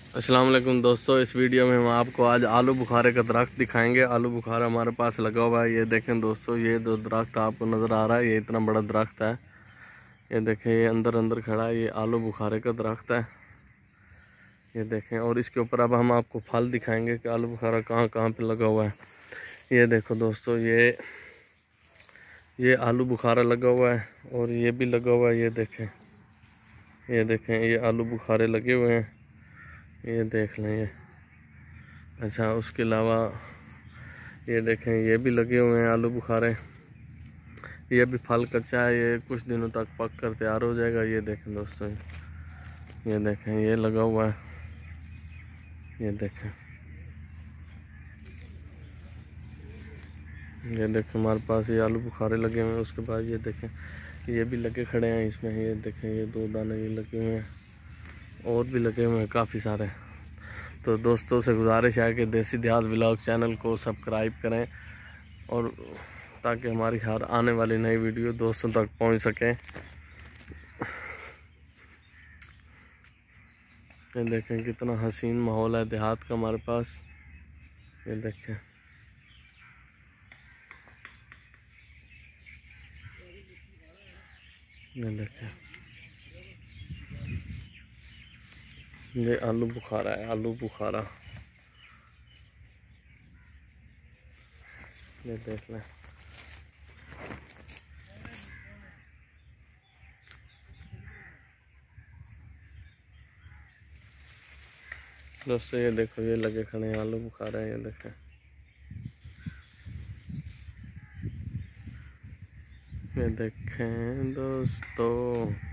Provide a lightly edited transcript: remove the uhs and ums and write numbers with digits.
अस्सलाम वालेकुम दोस्तों, इस वीडियो में हम आपको आज आलू बुखारे का दरख्त दिखाएंगे। आलू बुखारा हमारे पास लगा हुआ है। ये देखें दोस्तों, ये दो दरख्त आपको नज़र आ रहा है। ये इतना बड़ा दरख्त है। ये देखें, ये अंदर अंदर खड़ा है। ये आलू बुखारे का दरख्त है। ये देखें, और इसके ऊपर अब हम आपको फल दिखाएंगे कि आलू बुखारा कहाँ कहाँ पे लगा हुआ है। ये देखो दोस्तों, ये आलू बुखारा लगा हुआ है और ये भी लगा हुआ है। ये देखें, ये आलू बुखारे लगे हुए हैं। ये देख लें ये। अच्छा, उसके अलावा ये देखें, ये भी लगे हुए हैं आलू बुखारे। ये भी फल कच्चा है, ये कुछ दिनों तक पक कर तैयार हो जाएगा। ये देखें दोस्तों, ये देखें, ये लगा हुआ है। ये देखें, ये देखें, हमारे पास ये आलू बुखारे लगे हुए हैं। उसके बाद ये देखें, ये भी लगे खड़े हैं इसमें। ये देखें, ये दो दाने ये लगे हुए हैं और भी लगे हुए हैं काफ़ी सारे। तो दोस्तों से गुजारिश है कि देसी देहात व्लॉग चैनल को सब्सक्राइब करें और ताकि हमारी हर आने वाली नई वीडियो दोस्तों तक पहुंच सके। ये देखें, कितना हसीन माहौल है देहात का हमारे पास। ये देखें, ये देखें, ये आलू बुखारा है, आलू बुखारा। ये देख लें दोस्तों, ये देखो, ये लगे खड़े हैं आलू बुखारा है। ये देखें, ये देखें दोस्तों।